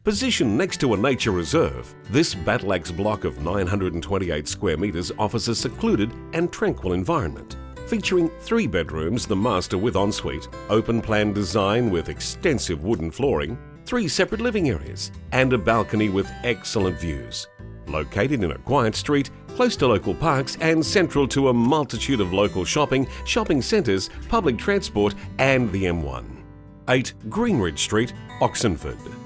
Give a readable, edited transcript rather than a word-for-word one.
Positioned next to a nature reserve, this Battlax block of 928 square metres offers a secluded and tranquil environment. Featuring 3 bedrooms, the master with ensuite, open-plan design with extensive wooden flooring, 3 separate living areas, and a balcony with excellent views. Located in a quiet street, close to local parks and central to a multitude of local shopping centres, public transport and the M1. 8 Greenridge Street, Oxenford.